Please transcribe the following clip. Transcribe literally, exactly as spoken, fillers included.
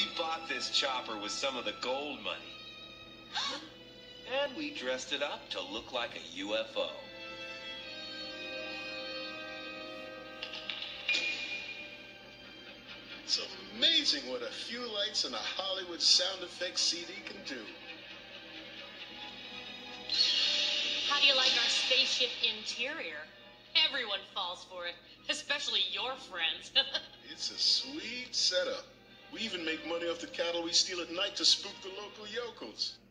We bought this chopper with some of the gold money. And we dressed it up to look like a U F O. It's amazing what a few lights and a Hollywood sound effects C D can do. How do you like our spaceship interior? Everyone falls for it, especially your friends. It's a sweet setup. We even make money off the cattle we steal at night to spook the local yokels.